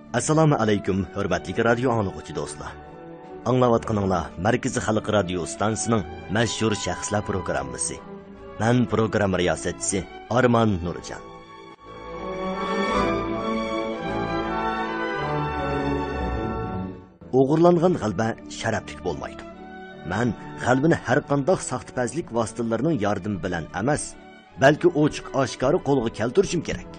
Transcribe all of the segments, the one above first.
Assalomu alaykum, hurmatli radio anglag'uchi do'stlar. Anglayotganinglar Markaziy xalq radio stansiyasining mashhur shaxslar programmasi. Men program riyosatchisi Arman Nurjan. O'g'irlangan g'alba sharaflik bo'lmaydi. Men g'albini har qanday saxtpazlik vositalarining yordami bilan emas, balki ochiq-oshkora qo'lga keltirishim kerak.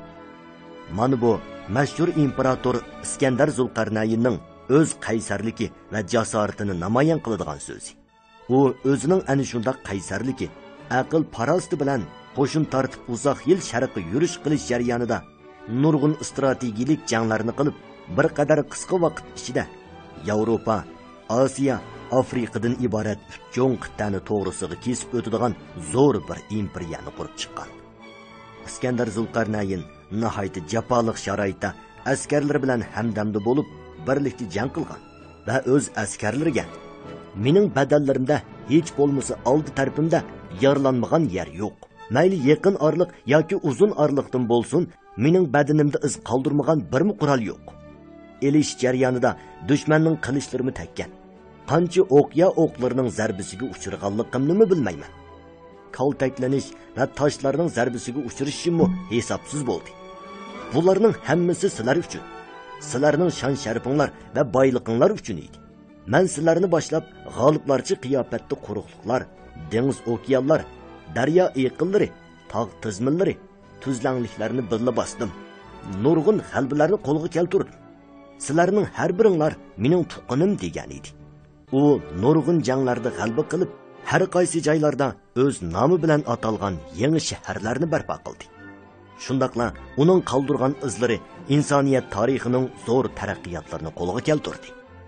Mana bu mashhur imperator Iskandar Zulqarnaynning o'z qaysarligi va jasoratini namoyon qiladigan so'zi. U o'zining ana shunday qaysarligi, aql farosti bilan qo'shin tortib uzoq yil sharqqa yurish qilish jarayonida nurg'un strategik janglarni qilib, bir qadar qisqa vaqt ichida Yevropa, Osiyo, Afrikadan iborat cho'ng qit'ani to'g'risiga kesib o'tadigan zo'r bir imperiyani qurib chiqqan. Iskandar Zulqarnayn nihoyat jafoliq sharoitda askarlar bilan hamdamda bo'lib birlikda jang qilgan va o'z askarlariga mening badallarimda hech bo'lmasa oldi tarafimda yaralanmagan yer yo'q. Mayli yaqin orliq yoki uzun orliqdan bo'lsin, mening badanimda iz qoldirmagan birmi qurol yo'q. Elish jarayonida dushmanning qilichlarini tekkan. Qancha o'qya o'qlarining zarbasiga uchraganligimni bilmayman. Kaltaklanish va toshlarning zarbasiga uchrashishimmi hisobsiz bo'ldi. Bularning hammasi sizlar uchun. Sizlarning shon sharafinglar va boyliqinglar uchun edi. Men sizlarni boshlab g'oliblarcha qiyofatda quruqliqlar, dengiz okeanlar, daryo eqillari, tog' tizminlari, tuzlanliklarni birla bosdim. Nurg'un g'albalarni qo'lga keltirdim. Sizlarning har biringlar mening tuqqanim degan edi. U nurg'un janglarda g'alaba qilib, har qaysi joylarda o'z nomi bilan atalgan yangi shaharlarni barpo qildi. Shundaqla uning qoldirgan izlari insoniyat tarixining zo'r taraqqiyotlarini qo'lga keltirdi.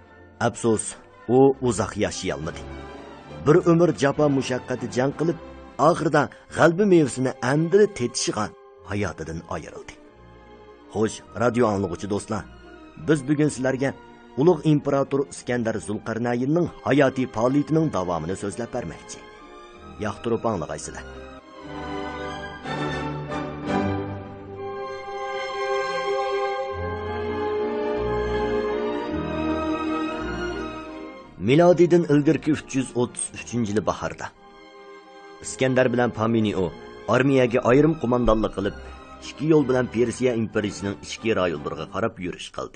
Afsus, u uzoq yashay olmadi. Bir umr jafo mushaqqati jang qilib, oxirida g'alba mevasini amdili tetishiga hayotidan ayrildi. Xo'sh, radio anglag'uchi do'stlar, biz bugun sizlarga ulug' imperator Iskandar Zulqarnaynning hayotiy faoliyatining davomini so'zlab bermoqchi. Yoqtirib anglag'aysizlar. Milodidan ilgirki 333-yili bahorda Iskandar bilan Paminio armiyaga ayrim qo'mondonlik qilib, ikki yo'l bilan Persiya imperiyasining ichki rayonlariga qarab yurish qildi.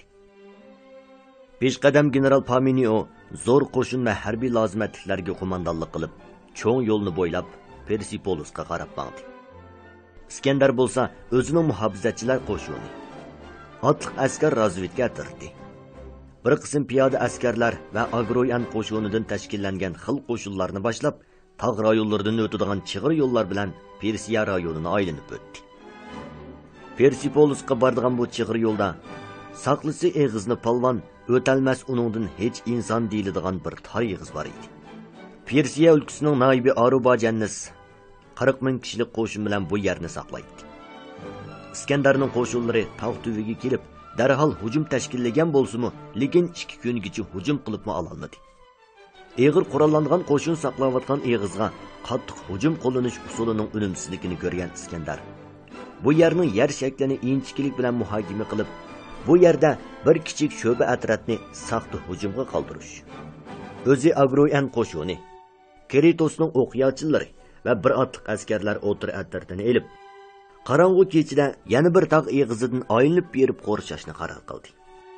Peshqadam general Paminio zo'r qo'shin va harbiy lozimatliklarga qo'mondonlik qilib, cho'ng yo'lni bo'ylab Persepolisga qarab bordi. Iskandar bo'lsa o'zining muhofizatchilar qo'shini, otliq askar razvedka atirdi. Bir qism piyoda askarlar va agroyan qo'shinidan tashkillangan xil qo'shinlarni boshlab, tog' rayonlaridan o'tadigan chig'ir yo'llar bilan Persiya rayonini aylanib o'tdi. Persepolisga boradigan bu chig'ir yo'lda saqlisi eg'izni polvon, o'talmas uningdan hech inson deyiladigan bir tor eg'iz bor edi. Persiya o'lkasining noibi Arubajannis 40 ming kishilik qo'shin bilan bu yerni saqlaydi. Iskandarning qo'shinlari tog' tuviga kelib, darhol hujum tashkillagan bo'lsa-mu, lekin 2 kungacha hujum qilibmi ololmadi. Eg'ir qurollangan qo'shin saqlayotgan eg'izga qattiq hujum qo'llanish usulining unumsizligini ko'rgan Iskandar bu yerning yer shaklini inchiklik bilan muhokama qilib, bu yerda bir kichik sho'ba atrofni saxta hujumga qoldirish. O'zi agroyan qo'shini, Keritosning o'qiyotchilari va bir otliq askarlar o'tir atrofini elib, qorong'u kechida yana bir tog' eg'izidan aylanib berib qo'rshashni qaror qildi.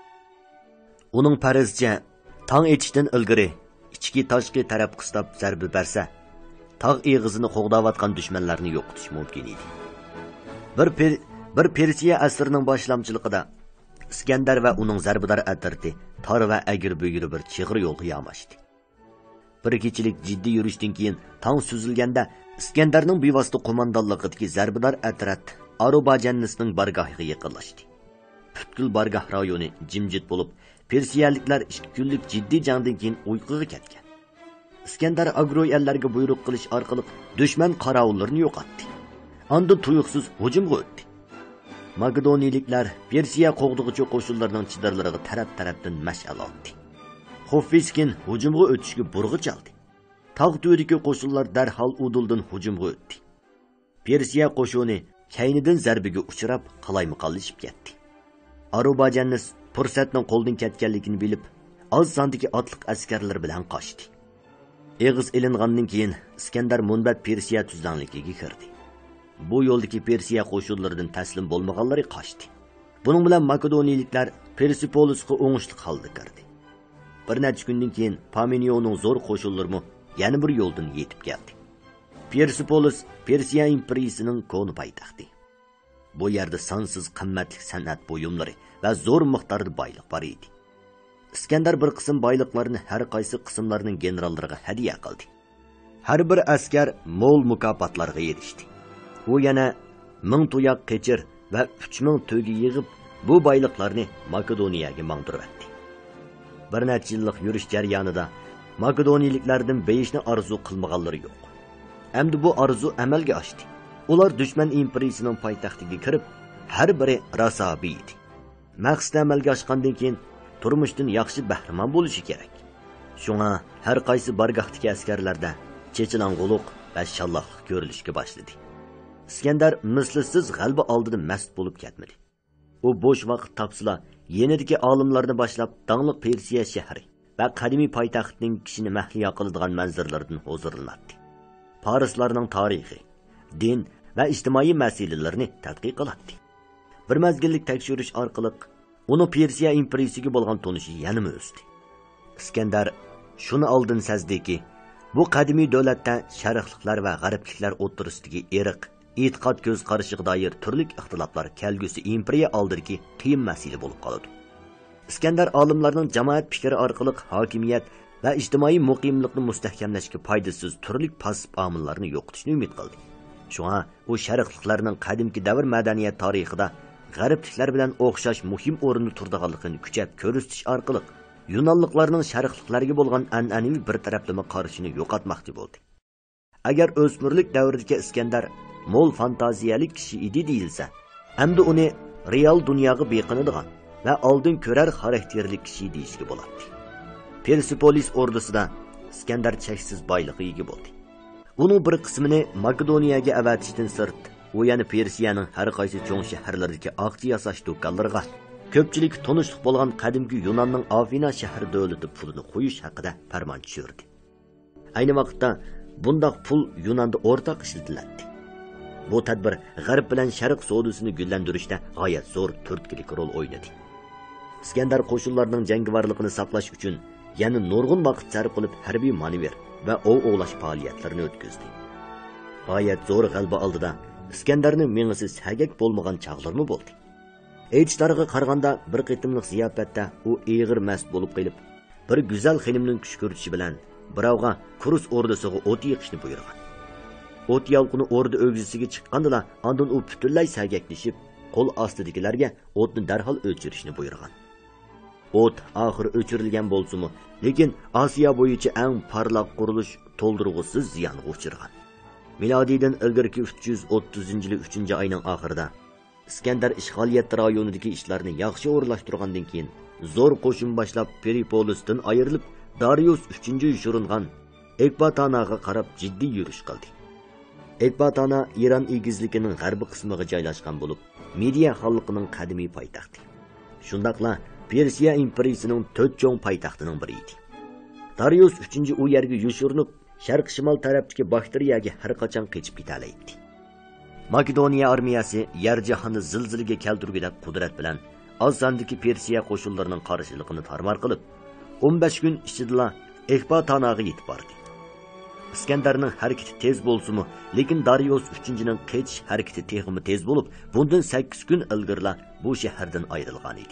Uning farizcha tong etishdan ilgari ichki tashqi taraf qistab zarba bersa, tog' eg'izini qo'g'dayotgan dushmanlarni yo'qotish mumkin edi. Bir Persiya asrining boshlamchiligida Iskandar va uning zarbador atirti tor va agir-bugir bir chig'ir yo'lga yamashdi. Bir kechilik jiddiy yurishdan keyin tong suzilganda Iskandarning bevosita qo'mondonligidagi zarbador atrat Arubajannisning bargohiga yaqinlashdi. Butkul bargoh rayoni jimjit bo'lib, Persiyaliklar 2 kunlik jiddiy jangdan keyin uyquga ketgan. Iskandar agroyallarga buyruq qilish orqali dushman qorovullarini yo'qotdi. Ondan tuyuqsiz hujumga o'tdi. Makedoniyaliklar Persiya qo'g'dug'ichi qo'shinlarining chidarlariga taraf-tarafdan mash'al otdi. Xofiskin hujumga o'tishga burg'i chaldi. Tog' tuvidagi qo'shinlar darhol Uduldan hujumga o'tdi. Persiya qo'shini kaynidan zarbiga uchrab, qalaymiqallashib ketdi. Arubajannis fursatning qo'ldan ketganligini bilib, oz sondagi otliq askarlar bilan qochdi. Eg'iz ilingandan keyin Iskandar Munbat Persiya tuzdanligiga kirdi. Bu yo'ldagi Persiya qo'shinlaridan taslim bo'lmaganlari qochdi. Buning bilan Makedoniyaliklar Persepolisga o'ngishli holda kirdi. Bir necha kundan keyin Paminionning zo'r qo'shinlari yana bir yo'ldan yetib keldi. Persepolis Persiya imperiyasining koni poytaxti. Bu yerda sonsiz qimmatli san'at buyumlari va zo'r miqdorda boylik bor edi. Iskandar bir qism boyliqlarni har qaysi qismlarning generallariga hadiya qildi. Har bir askar mo'l mukofotlarga erishdi. U yana 1000 tuyoq qechir va 3000 to'gi yig'ib bu boyliqlarni Makedoniyaga mangdiribdi. Bir necha yillik yurish jarayonida Makedoniyaliklardan beyishni arzu qilmaganlari yo'q. Endi bu arzu amalga oshdi. Ular dushman imperiyasining poytaxtiga kirib, har biri rasobiy edi. Maqsad amalga oshgandan keyin turmushdan yaxshi bahramon bo'lishi kerak. Shunga har qaysi bargohdagi askarlarda chechilang'uluq va shalloqlik ko'rilishga boshladi. Iskandar mislsiz g'alaba oldida mast bo'lib ketmadi. U bo'sh vaqt topsila yenidagi olimlarni boshlab dangliq Persiya shahri va qadimiy poytaxtning kishini mahliyo qiladigan manzarlardan huzurlanadi. Farislarning tarixi, din va ijtimoiy masalalarni tadqiq qiladi. Bir mazgillik tekshirish orqali uni Persiya imperiyasiga bo'lgan tonishi yanada o'sdi. Iskandar shuni oldin sezdiki, bu qadimiy davlatda sharqliklar va g'arbliklar o'rtasidagi eriq, e'tiqod ko'z qarashiga doir turli ixtiloflar kelgusi imperiya oldidagi qiyin masala bo'lib qoladi. Iskandar olimlarning jamoat fikri orqali hokimiyat va ijtimoiy muqimlikni mustahkamlashga foydasiz turli pasib omillarni yo'qotishni umid qildi. Shunga u sharqliklarning qadimki davr madaniyat tarixida g'arbliklar bilan o'xshash muhim o'rinda turadiganligini kuchab ko'rsatish orqali Yunonliklarning sharqliklarga bo'lgan an'anaviy bir taraflama qarashini yo'qotmoqchi bo'ldi. Agar o'smirlik davridagi Iskandar mo'l fantaziyalik kishi edi deyilsa, endi uni real dunyoga beqinadigan va oldin ko'rar xarakterli kishi deyishga bo'ladi. Persepolis ordusida Iskandar cheksiz boylikka ega bo'ldi. Uning bir qismini Makedoniyaga avatishdan sirt, u yana Persiyaning har qaysi cho'ng shaharlaridagi oqchi yasash do'konlariga ko'pchilik tanishliq bo'lgan qadimgi Yunonning Afina shahri davlati pulini qo'yish haqida farmon tushirdi. Ayni vaqtda bundoq pul Yunonda o'rtaq ishlatiladi. Bu tadbir g'arb bilan sharq savdosini gullantirishda g'oyat zo'r turtkilik rol o'ynadi. Iskandar qo'shinlarining jangovarligini saqlash uchun yana nurg'un vaqt sarf qilib harbiy manevr va ovlash faoliyatlarini o'tkazdi. G'oyat zo'r g'alaba oldida Iskandarning mengisi sagak bo'lmagan chaqlarmi bo'ldi. Aytishlariga qaraganda bir qitimliq ziyofatda u eg'ir mast bo'lib qolib, bir go'zal xonimning kuch ko'ritishi bilan birovga Kurus ordusiga o't yiqishni buyurgan. O't yalqini ordu o'g'zisiga chiqqanda ondan u butunlay sagaklashib, qo'l ostidagilarga o'tni darhol o'chirishni buyurgan. O't oxir o'chirilgan bo'lsa-mu, lekin Osiyo bo'yicha eng parlaq qurilish to'ldirg'usiz ziyonga uchirgan. Milodiydan ilgirki 330-yil 3-oyning oxirida Iskandar ishg'oliyat rayonidagi ishlarni yaxshi o'rlashtirgandan keyin zo'r qo'shin boshlab Peripolisdan ayrilib, Darius 3-yushuringan Ekbatanaga qarab jiddiy yurish qildi. Ekbatana Iran egizligining g'arbiy qismiga joylashgan bo'lib, Midiya xalqining qadimiy poytaxti. Shundaqla Persiya imperiyasining 4 cho'ng poytaxtining biri edi. Darius 3 u yerga yushurinib, sharq-shimol tarafdagi Bakteriyaga har qachon qochib ketalaydi. Makedoniya armiyasi yer jahonni zilzilaga keltirgudek qudrat bilan oz sondagi Persiya qo'shinlarining qarshiligini tarmar qilib, 15 kun ichida Ekbatanaga yetib bordi. Iskandarning harakati tez bo'lsa-mu, lekin Darius 3-ning qechish harakati texmi tez bo'lib, bundan 8 kun ilgirla bu shahardan ayrilgan edi.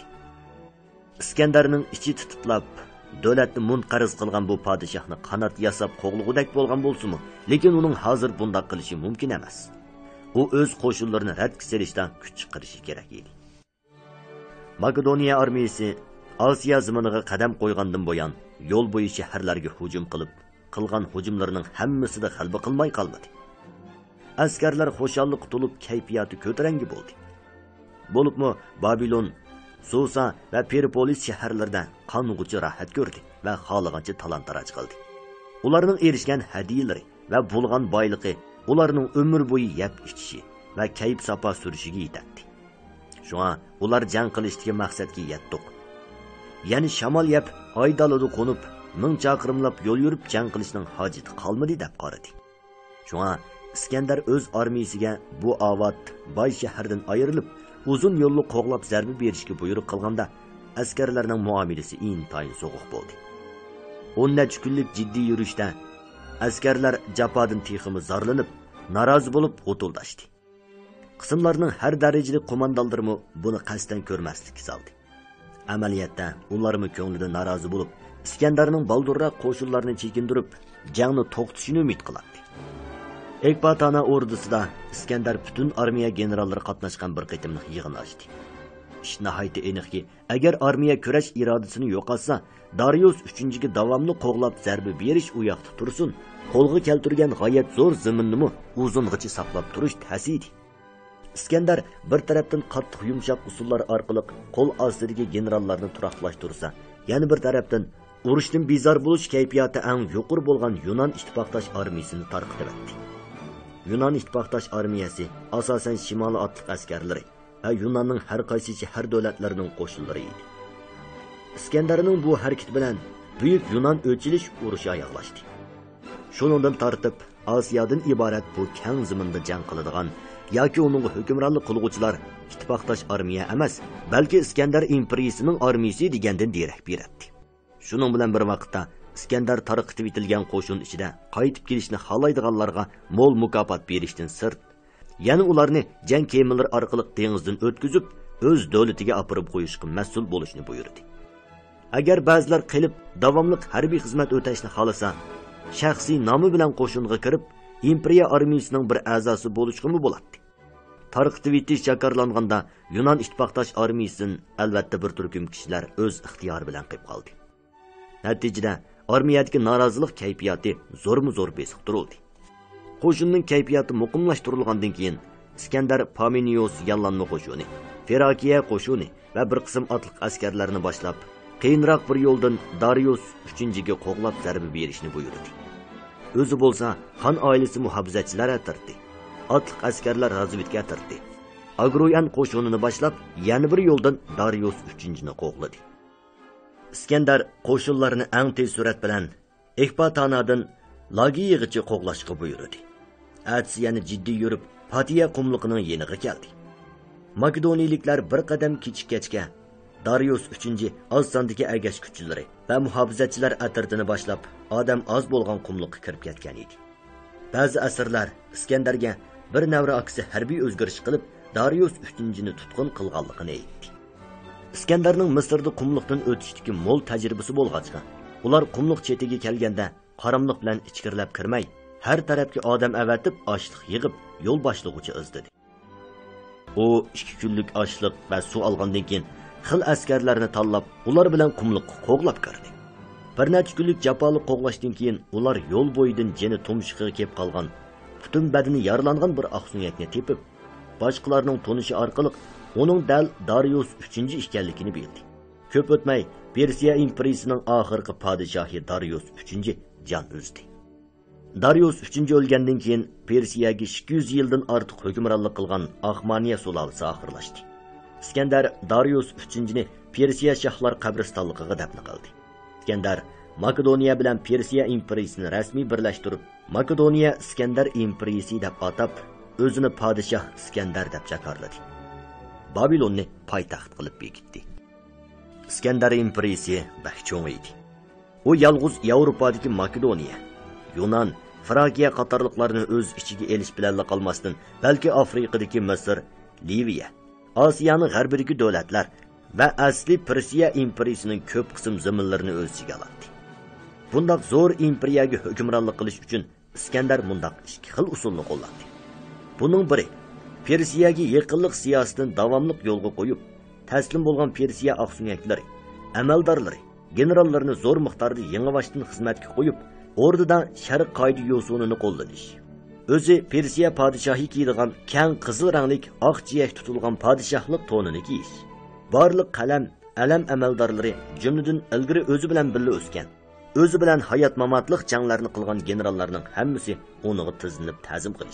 Iskandarning ichi tititlab, davlatni munqariz qilgan bu podshohni qanot yasab qo'g'lug'udak bo'lgan bo'lsa-mu, lekin uning hozir bunday qilishi mumkin emas. U o'z qo'shinlarini rad qilishdan kuch chiqarishi kerak edi. Makedoniya armiyasi Osiyo ziminiga qadam qo'ygandan buyon yo'l bo'yi shaharlarga hujum qilgan hujumlarning hammasida g'alaba qilmay qolmadi. Askarlar xo'shallik qutulib kayfiyati ko'tarangi bo'ldi. Bo'libmi Babilon, Susa va Peripolis shaharlarida qonug'uchi rohat ko'rdi va xohlagancha talon-taroj qildi. Ularning erishgan hadiyalari va bo'lgan boyligi ularning umr bo'yi yeb ichishi va kayf sapo surishiga yetadi. Shunga ular jang qilishdagi maqsadga yetdik ya'ni shamol yeb aydalida qo'nib 1000 chaqirimlab yo'l yurib jang qilishning hojati qolmadi deb qaradi. Shunga Iskandar o'z armiyasiga bu avat boy shahardan ayrilib, uzun yo'lni qo'g'lab zarba berishga buyruq qilganda, askarlarning muomalasi intayin so'g'uq bo'ldi. 10 kunlik jiddiy yurishda askarlar jafodan teximi zarlanib, norozi bo'lib g'utuldashdi. Qismlarning har darajali qo'mondonlari buni qasddan ko'rmaslikka soldi. Amaliyotda ularmi ko'nglida norozi bo'lib, Iskandarning baldurroq qo'shinlarni chekindirib, jangni to'xtatishini umid qiladi. Ekbatana ordusida Iskandar butun armiya generallari qatnashgan bir qitimliq yig'in ochdi. Ish nihoyatda aniqki, agar armiya kurash irodasini yo'qotsa, Darius 3-ga davomli qo'g'lab zarba berish u yoqda tursin, qo'lga keltirgan g'oyat zo'r zaminni uzung'icha saqlab turish tasidi. Iskandar bir tarafdan qattiq yumshoq usullar orqali qo'l ostidagi generallarni turaqlashtirsa, yana bir tarafdan urushdan bezor bo'lish kayfiyati eng yuqori bo'lgan Yunon ittifoqdosh armiyasini tarqatib etdi. Yunon ittifoqdosh armiyasi asosan shimoliy otliq askarlari va Yunonning har qaysi shahar davlatlarining qo'shinlari edi. Iskandarning bu harakati bilan buyuk Yunon o'chilish urushi oyoqlashdi. Shuningdan tortib Osiyodan iborat bu keng zaminda jang qiladigan yoki uning hukmronlik qiluvchilar ittifoqdosh armiya emas, balki Iskandar imperiyasining armiyasi degandan derak beradi. Shuning bilan bir vaqtda Iskandar tarqitib etilgan qo'shin ichida qaytib kelishni xohlaydiganlarga mo'l mukofot berishdan sirt, yana ularni jang kemalari orqali dengizdan o'tkazib, o'z davlatiga olib qo'yishga mas'ul bo'lishni buyurdi. Agar ba'zilar qilib davomli harbiy xizmat o'tashni xohlasa, shaxsiy nomi bilan qo'shinga kirib, imperiya armiyasining bir a'zosi bo'lishga bo'ladi. Tarqitib etish jakarlanganda Yunon ittifoqdosh armiyasining albatta bir turkum kishilar o'z ixtiyori bilan qilib qoldi. Natijada armiyadagi norozilik kayfiyati zo'rmi-zo'r besiq turildi. Qo'shinning kayfiyati muqimlashtirilgandan keyin Iskandar Paminios yallanma qo'shini, Ferakiya qo'shini va bir qism otliq askarlarni boshlab, qiyinroq bir yo'ldan Darius 3-ga qo'g'lab zarba berishni buyurdi. O'zi bo'lsa, xon oilasi muhofizatchilar atirdi. Otliq askarlar razvedka atirdi. Agroyan qo'shinini boshlab, yana bir yo'ldan Darius 3-ni qo'g'ladi. Iskandar qo'shinlarni eng tez surat bilan Ekbatanadan Lagiyagacha qo'g'lashga buyurdi. Atsi yana jiddiy yurib, Patiya qumliqining yeniga keldi. Makedoniyaliklar bir qadam kechikka Darius 3 oz sondagi agash kuchlari va muhofizatchilar atirtini boshlab, odam oz bo'lgan qumliqqa kirib ketgan edi. Ba'zi asrlar Iskandarga bir navra aksi harbiy o'zgarish qilib, Darius 3-ni tutqun qilganligini aytdi. Iskandarning Misrda qumliqdan o'tishdagi mo'l tajribasi bo'lg'achqa, ular qumliq chetiga kelganda qaramliq bilan ichkirilab kirmay, har tarafga odam avatib, ochliq yig'ib, yo'l boshlig'uchi izdidi. U 2 kunlik ochliq va suv olgandan keyin xil askarlarni tanlab, ular bilan qumliqqa qo'g'lab kirdi. Bir necha kunlik jafoli qo'g'lashdan keyin ular yo'l bo'yidan jeni tumshiqiga kelib qolgan, butun badani yaralangan bir oqsunyakni tepib, boshqalarning tonishi orqali uning dal Darius 3 ekanligini bildi. Ko'p o'tmay Persiya imperiyasining oxirgi podshohi Darius 3 jon uzdi. Darius 3 o'lgandan keyin Persiyaga 200 yildan ortiq hukmronlik qilgan Ahmaniya sulolasi oxirlashdi. Iskandar Darius 3-ni Persiya shohlar qabristonligiga dafn qildi. Iskandar Makedoniya bilan Persiya imperiyasini rasmiy birlashtirib, Makedoniya Iskandar imperiyasi deb atab, o'zini podshoh Iskandar deb jakarladi. Babilonni poytaxt qilib bekitdi. Iskandar imperiyasi baxcho'ng edi. U yalg'iz Yevropadagi Makedoniya, Yunon, Frakiya qatorliqlarni o'z ichiga elish bilan qolmasdan, balki Afrikadagi Misr, Liviya, Osiyoning g'arbidagi davlatlar va asli Persiya imperiyasining ko'p qism zaminlarini o'z ichiga oldi. Bundoq zo'r imperiyaga hukmronlik qilish uchun Iskandar bundoq 2 xil usulni qo'llandi. Buning biri Persiyaga yaqinlik siyosatini davomli yo'lga qo'yib, taslim bo'lgan Persiya oqsunyaklari, amaldorlari, generallarni zo'r miqdorda yangiboshdan xizmatga qo'yib, o'rnidan sharq qoida yo'sunini qo'llanish. O'zi Persiya podshohi kiydigan keng qizil ranglik oq jiyak tutilgan podshohlik to'nini kiyish. Barliq qalam, alam amaldorlari jumladan ilgari o'zi bilan birga o'sgan, o'zi bilan hayot mamotlik janglarni qilgan generallarning hammasi uni tizimlab ta'zim qilish.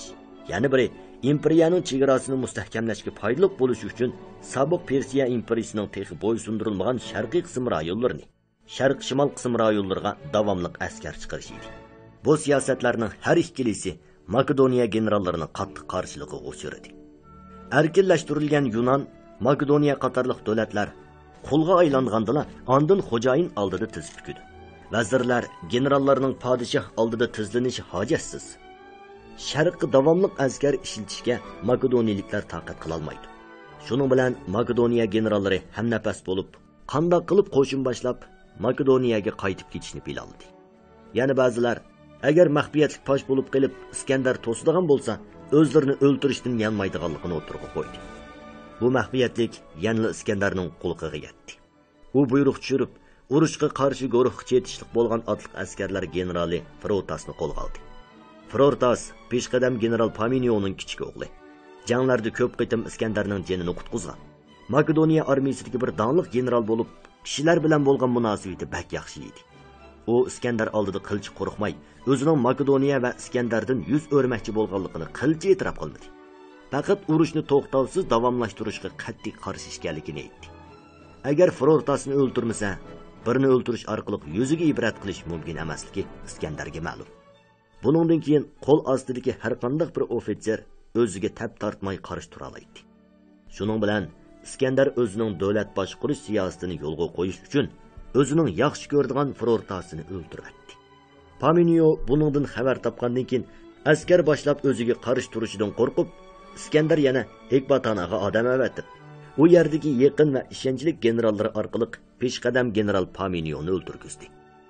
Yana biri imperiyaning chegarasini mustahkamlashga foydali bo'lishi uchun sobiq Persiya imperiyasining texi bo'ysundirilmagan sharqiy qism rayonlarini sharq shimol qism rayonlariga davomli askar chiqarish edi. Bu siyosatlarning har ikkilisi Makedoniya generallarining qattiq qarshiligiga uchradi. Erkinlashtirilgan Yunon, Makedoniya qatorliq davlatlar qo'lga aylangandala ondan xo'jayin oldida tiz bukdi. Vazirlar generallarning podshoh oldida tizlanishi hojatsiz. Sharqqa davomli askar ishlatishga makedoniyaliklar taqat qila olmaydi. Shuning bilan Makedoniya generallari hamnafas bo'lib, qanday qilib qo'shin boshlab Makedoniyaga qaytib ketishni planladi. Yana ba'zilar agar maxfiyatlik posh bo'lib qilib Iskandar to'sadigan bo'lsa, o'zlarini o'ltirishdan yanmaydiganligini o'tirg'a qo'ydi. Bu maxfiyatlik yanli Iskandarning qo'liga yetdi. U buyruq tushirib, urushga qarshi guruh chetishlik bo'lgan otliq askarlar generali Frotasni qo'lga oldi. Frotas peshqadam general Paminionning kichik o'g'li. Janglarda ko'p qitim Iskandarning jinini qutqizgan. Makedoniya armiyasidagi bir donliq general bo'lib, kishilar bilan bo'lgan munosabati bak yaxshi edi. U Iskandar oldida qilchi qo'rqmay, o'zining Makedoniya va Iskandardan yuz o'rmoqchi bo'lganligini qilchi e'tirof qilmadi. Faqat urushni to'xtovsiz davomlashtirishga qat'iy qarshi ekanligini aytdi. Agar Frotasni o'ltirmasa, birini o'ltirish orqali yuziga ibrat qilish mumkin emasligi Iskandarga ma'lum. Buningdan keyin qo'l ostidagi har qanday bir ofitser o'ziga tap tortmay qarshi tura oladi. Shuning bilan Iskandar o'zining davlat boshqarish siyosatini yo'lga qo'yish uchun o'zining yaxshi ko'radigan Frotasini o'ldirdi. Paminio buningdan xabar topgandan keyin askar boshlab o'ziga qarshi turishidan qo'rqib, Iskandar yana Ekbatanaga odam avatib, u yerdagi yaqin va ishonchli generallar orqali peshqadam general Paminioni o'ldirgizdi.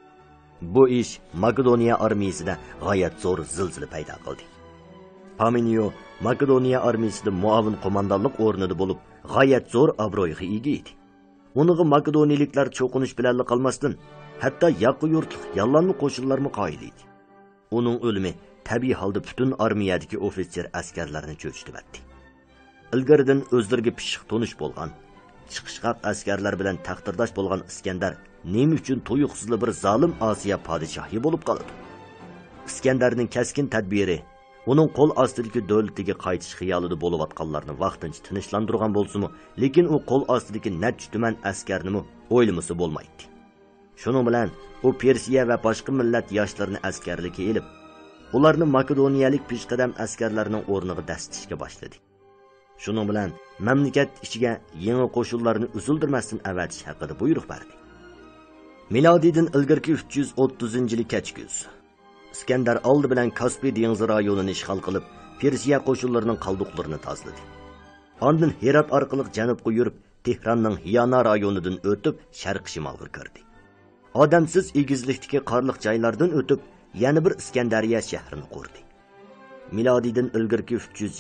Bu ish Makedoniya armiyasida g'oyat zo'r zilzila paydo qildi. Paminio Makedoniya armiyasida muavin qo'mondonlik o'rnida bo'lib, g'oyat zo'r obro'yga ega edi. Uniga makedoniyaliklar cho'qinish bilan qolmasdan, hatto yaqin yurtlik yollanma qo'shinlarni qoyil edi. Uning o'limi tabiiy holda butun armiyadagi ofitser askarlarni cho'chitibdi. Ilgaridan o'zlariga pishiq tonish bo'lgan, chiqishqaq askarlar bilan taqdirdosh bo'lgan Iskandar nima uchun tuyuqsizli bir zolim Osiyo podshohi bo'lib qoldi? Iskandarning kaskin tadbiri uning qo'l ostidagi davlatiga qaytish xiyolida bo'layotganlarni vaqtincha tinchlantirgan bo'lsa-mu, lekin u qo'l ostidagi nechta tuman askarni o'ylamasa bo'lmaydi. Shuning bilan u Persiya va boshqa millat yoshlarini askarlikka elib, ularni makedoniyalik peshqadam askarlarning o'rniga dastishga boshladi. Shuning bilan mamlakat ichiga yangi qo'shinlarni uzildirmasdan avatish haqida buyruq berdi. Milodiydan ilgirki 330-yil kechguz Iskandar oldi bilan Kaspiy dengizi rayonini ishg'ol qilib, Persiya qo'shinlarining qoldiqlarini tozaladi. Ondan Herat orqali janubga yurib, Tehronning Hiyana rayonidan o'tib, sharq-shimolga kirdi. Odamsiz egizlikdagi qorliq joylardan o'tib, yana bir Iskandariya shahrini qurdi. Milodiydan ilgirki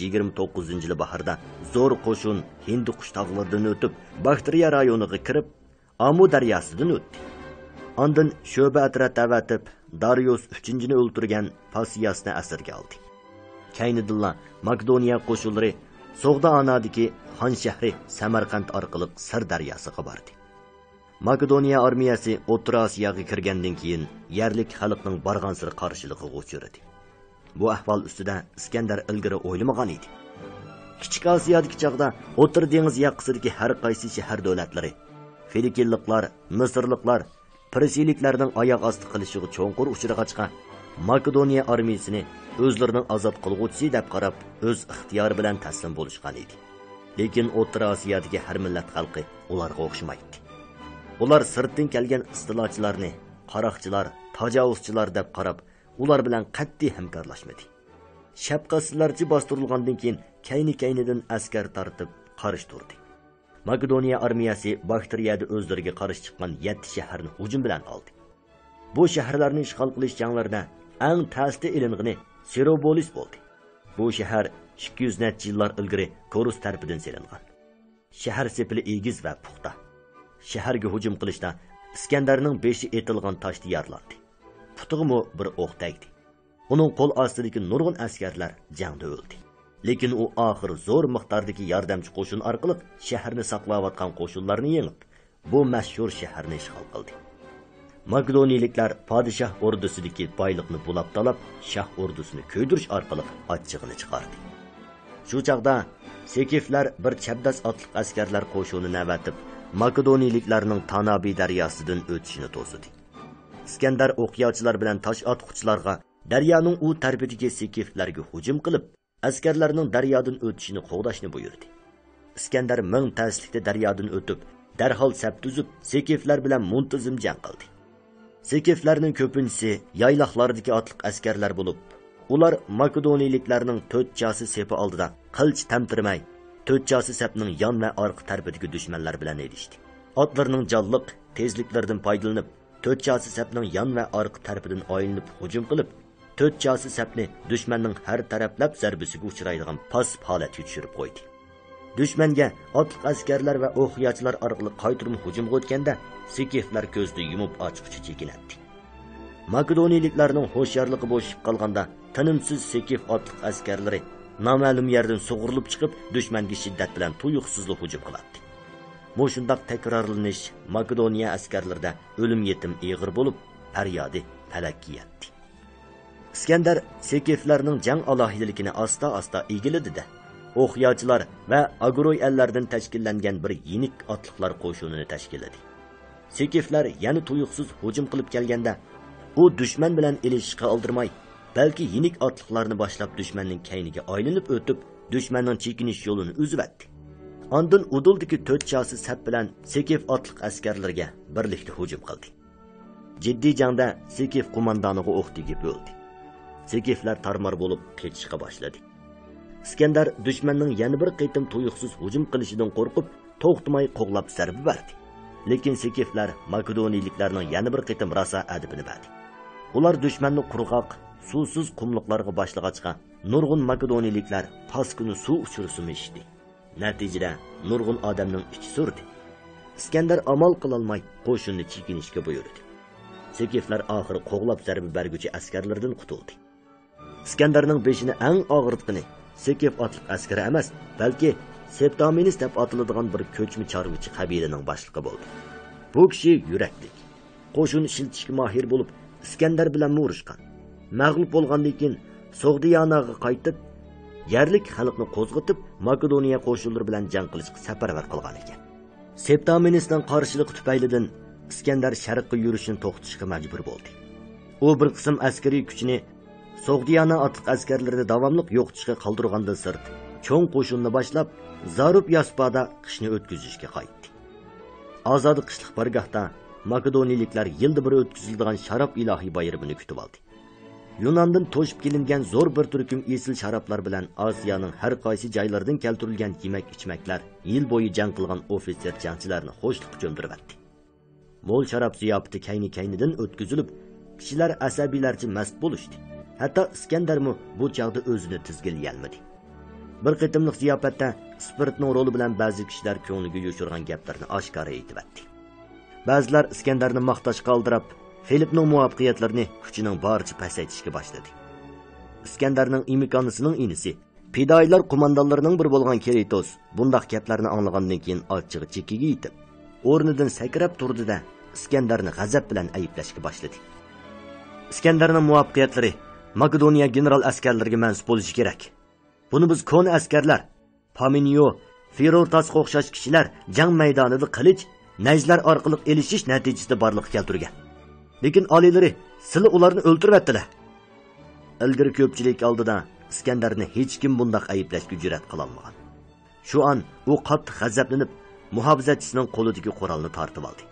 329-yil bahorda zo'r qo'shin Hind qushtog'laridan o'tib, Baktriya rayoniga kirib, Amu daryosidan o'tdi. Ondan Sho'ba atrat avatib, Darius 3-ni o'ltirgan Pasiyasni asirga oldi. Kaynidilla Makedoniya qo'shinlari So'g'da anadagi Xon shahri Samarqand orqali Sir daryosiga bordi. Makedoniya armiyasi O'rta Osiyoga kirgandan keyin yerlik xalqning borgan sir qarshiligiga uchradi. Bu ahvol ustida Iskandar ilgari o'ylamagan edi. Kichik Osiyodagi chaqda O'rta dengiz yoqasidagi har qaysi shahar davlatlari, Filikinliklar, Misrliklar, Persiyaliklarning oyoq osti qilishiga cho'nqur uchrag'achqa Makedoniya armiyasini o'zlarining ozod qilg'uvchisi deb qarab, o'z ixtiyori bilan taslim bo'lishgan edi. Lekin O'rta Osiyodagi har millat xalqi ularga o'xshamaydi. Ular sirtdan kelgan istilochilarni, qaroqchilar, tajovuzchilar deb qarab, ular bilan qat'iy hamkorlashmadi. Shafqatsizlarcha bostirilgandan keyin kayni-kaynidan askar tortib qarshi turdi. Makedoniya armiyasi Baktriyada o'zlariga qarshi chiqqan 7 shaharni hujum bilan oldi. Bu shaharlarni ishg'ol qilish janglarida eng ta'sirli iling'ini Seropolis bo'ldi. Bu shahar 200 necha yillar ilgari Korus tarafidan selingan. Shahar sepili egiz va puxta. Shaharga hujum qilishda Iskandarning beshi etilgan toshni yarlandi. Putig'imi bir o'q tegdi. Uning qo'l ostidagi nurg'un askarlar jangda o'ldi. Lekin u oxir zo'r miqdordagi yordamchi qo'shin orqali shaharni saqlayotgan qo'shinlarni yengib, bu mashhur shaharni ishg'ol qildi. Makedoniyaliklar podshoh ordusidagi boyliqni bulab talab, shah ordusini ko'ydirish orqali ochchig'ini chiqardi. Shu chaqda Sekiflar bir chapdas otliq askarlar qo'shinini avatib, Makedoniyaliklarning Tanabi daryosidan o'tishini to'sdi. Iskandar o'qiyotchilar bilan tosh otquchilarga daryoning u tarafidagi Sekiflarga hujum qilib, askarlarning daryodan o'tishini qo'g'dashni buyurdi. Iskandar ming taslikda daryodan o'tib, darhol saf tuzib, Sekiflar bilan muntazam jang qildi. Sekiflarning ko'pinchisi yayloqlardagi otliq askarlar bo'lib, ular Makedoniyaliklarning to'rtchasi sepi oldida qilich tamtirmay, to'rtchasi sapning yon va orqa tarafidagi dushmanlar bilan erishdi. Otlarning jonliq tezliklaridan foydalanib, to'rtchasi sapning yon va orqa tarafidan oylinib hujum qilib, to'rtchasi sapni dushmanning har taraflab zarbasiga uchraydigan pasib holatga tushirib qo'ydi. Dushmanga otliq askarlar va o'qiyotchilar orqali qaytirma hujumga o'tganda, Sekiflar ko'zni yumib ochqicha chekinadi. Makedoniyaliklarning ho'sharligi bo'shib qolganda, tinimsiz Sekif otliq askarlari noma'lum yerdan sug'urilib chiqib, dushmanga shiddat bilan tuyuqsizlik hujum qiladi. Bu shundoq takrorlanish Makedoniya askarlarida o'lim yetim ig'ir bo'lib, faryodi falakka yetdi. Iskandar Sekiflarning jang alohidaligini asta-asta egiladi-da. O'qiyotchilar va agroy ellardan tashkillangan bir yenik otliqlar qo'shinini tashkilladi. Sekiflar yana tuyuqsiz hujum qilib kelganda, u dushman bilan elishishga oldirmay, balki yenik otliqlarni boshlab dushmanning kayniga aylanib o'tib, dushmanning chekinish yo'lini uzatdi. Ondan uduldagi to'rtchasi sap bilan Sekif otliq askarlarga birlikda hujum qildi. Jiddiy jangda Sekif qo'mondoniga o'q tegib o'ldi. Sekiflar tarmar bo'lib ketishga boshladi. Iskandar dushmanning yana bir qitim tuyuqsiz hujum qilishidan qo'rqib, to'xtamay qo'g'lab zarba berdi. Lekin Sekiflar Makedoniyaliklarning yana bir qitim rosa adibini berdi. Ular dushmanni qurg'oq, suvsiz qumliqlarga boshlag'achqa, nurg'un Makedoniyaliklar paskuni suv uchirishdi. Natijada nurg'un odamning ichi surdi. Iskandar amal qilolmay qo'shinni chekinishga buyurdi. Sekiflar oxiri qo'g'lab zarba berguchi askarlardan qutuldi. Iskandarning beshini eng og'ritqini Sekif otliq askari emas, balki Septaminis deb atiladigan bir ko'chmi chorvachi qabilaning boshlig'i bo'ldi. Bu kishi yuraklik, qo'shin shiltishga mahir bo'lib, Iskandar bilan urushgan. Mag'lub bo'lgandan keyin Sogdiyanaga qaytib, yerlik xalqni qo'zg'atib, Makedoniya qo'shinlari bilan jang qilishga safarbar qilgan ekan. Septaminisning qarshiligi tufaylidan Iskandar sharqqa yurishini to'xtatishga majbur bo'ldi. U bir qism askariy kuchini Sogdiyana otliq askarlarini davomli yo'qotishga qoldirgandan sirt, cho'ng qo'shinni boshlab, Zarub Yaspada qishni o'tkazishga qaytdi. Ozod qishliq bargohda Makedoniyaliklar yilda bir o'tkaziladigan sharob ilohiy bayramini kutib oldi. Yunondan to'shib kelingan zo'r bir turkum esil sharoblar bilan Osiyoning har qaysi joylaridan keltirilgan yemak-ichmaklar yil bo'yi jang qilgan ofitser jangchilarni xo'shlikqa cho'mdiribdi. Mo'l sharob ziyofati kayni-kaynidan o'tkazilib, kishilar asabiylarcha mast bo'lishdi. Hatto Iskandarmi bu chog'da o'zini tizgilay olmadi. Bir qitimliq ziyofatda spirtning roli bilan ba'zi kishilar ko'ngliga yo'shirgan gaplarni oshkora aytibdi. Ba'zilar Iskandarni maqtashga oldirib, Filipning muvaffaqiyatlarini kuchining boricha pasaytishga boshladi. Iskandarning imkonisining inisi, fidoilar qo'mondonlarining biri bo'lgan Keritos bunday gaplarni anglagandan keyin ochchig'i chekiga yetib, o'rnidan sakrab turdi-da, Iskandarni g'azab bilan ayblashga boshladi. Iskandarning muvaffaqiyatlari Makedoniya general askarlariga mansub bo'lishi kerak. Buni biz ko'ni askarlar, Paminio, Firotasga o'xshash kishilar jang maydonida qilich, najlar orqali elishish natijasida borliqqa keltirgan. Lekin oliylari sizlar ularni o'ldirib atdilar. Ilgari ko'pchilik oldida Iskandarni hech kim bunday ayblashga jur'at qila olmagan. Shu an u qattiq g'azablanib, muhofizatchisining qo'lidagi qurolni tortib oldi.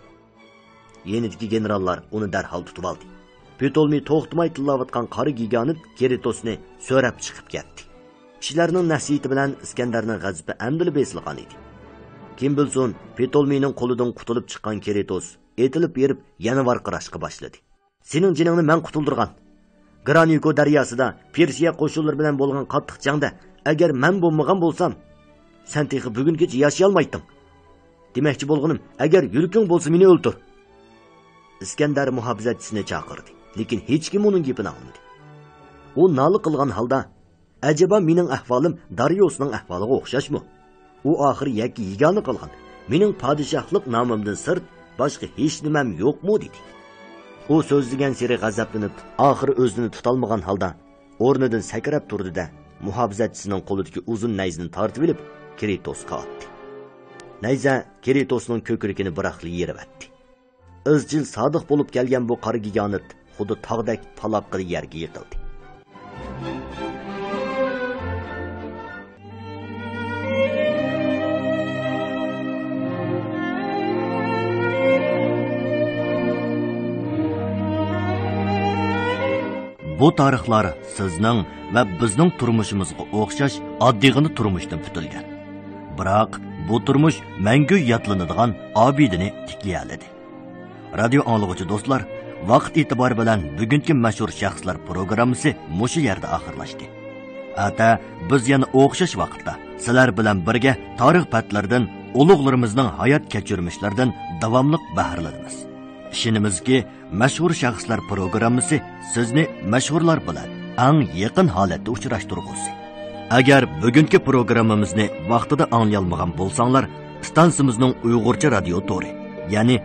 Yenidagi generallar uni darhol tutib oldi. Ptolmey to'xtamay tillayotgan qari giganit Keritosni so'rab chiqib ketdi. Kishilarning nasihati bilan Iskandarning g'azabi amdili besilgan edi. Kim bilsin, Ptolmeyning qo'lidan qutulib chiqqan Keritos etilib berib yana varqirashga boshladi. Sening jiningni men qutuldirgan. Graniko daryosida Persiya qo'shinlari bilan bo'lgan qattiq jangda agar men bo'lmagan bo'lsam, sen texi bugungacha yashay olmayding. Demoqchi bo'lganim, agar yurking bo'lsa meni o'ldir. Iskandar muhofizatchisini chaqirdi, lekin hech kim uning gapini olmadi. U noli qilgan holda, "Ajaba mening ahvolim Daryosning ahvoliga o'xshashmi? U oxir yakki yigani qilgan. Mening podshohlik nomimdan sirt boshqa hech nimam yo'qmi?" dedi. U so'zlagan seri g'azablanib, oxir o'zini tutolmagan holda o'rnidan sakrab turdi-da, muhofizatchisining qo'lidagi uzun nayzini tortib olib, Kretosga otdi. Nayza Kretosning ko'kragini biraqli yerivatdi. Izchil sodiq bo'lib kelgan bu qora gigant xuddi tog'dak taloqqida yerga yiqildi. Bu tarixlar sizning va bizning turmushimizga o'xshash oddiygina turmushdan putilgan. Biroq bu turmush mangu yodlanadigan obidini tikladi. Radio anglag'uchi do'stlar, vaqt e'tibori bilan bugungi mashhur shaxslar programmasi mushu yerda oxirlashdi. Ata biz yana o'xshash vaqtda sizlar bilan birga tarix patlaridan, ulug'larimizning hayot kechirmishlaridan davomli bahralanamiz. İşinimizki mashhur shaxslar programmasi sizni mashhurlar bilan eng yaqin holatda uchrashtirgusi. Agar bugungi programmamizni vaqtida anglay bo'lsanglar, stansimizning Uyg'urcha radio tori, ya'ni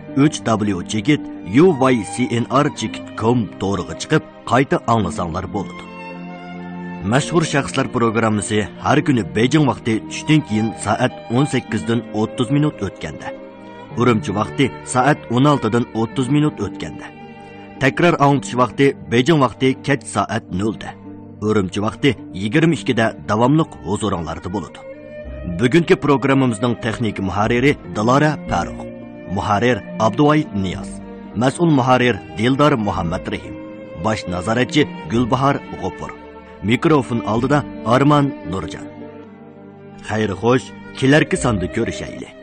3w.uycnr.com to'riga chiqib, qayta anglasanglar bo'ladi. Mashhur shaxslar programmasi har kuni Beijing vaqti tushdan keyin soat 18 dan 30 minut o'tganda, Urumchi vaqti soat 16 dan 30 minut o'tganda, takror anglatish vaqti Beijing vaqti kech soat 0 da, Urumchi vaqti 22 da davomli huzuringlarda bo'ladi. Bugungi programmamizning texnik muharriri Dilara Farruh, muharrir Abduvoyid Niyoz, mas'ul muharrir Dildor Muhammad Rahim, bosh nazoratchi Gulbahor G'ofur. Mikrofon oldida Arman Nurjan. Xayr xo'sh, kelarki sonda ko'rishaylik.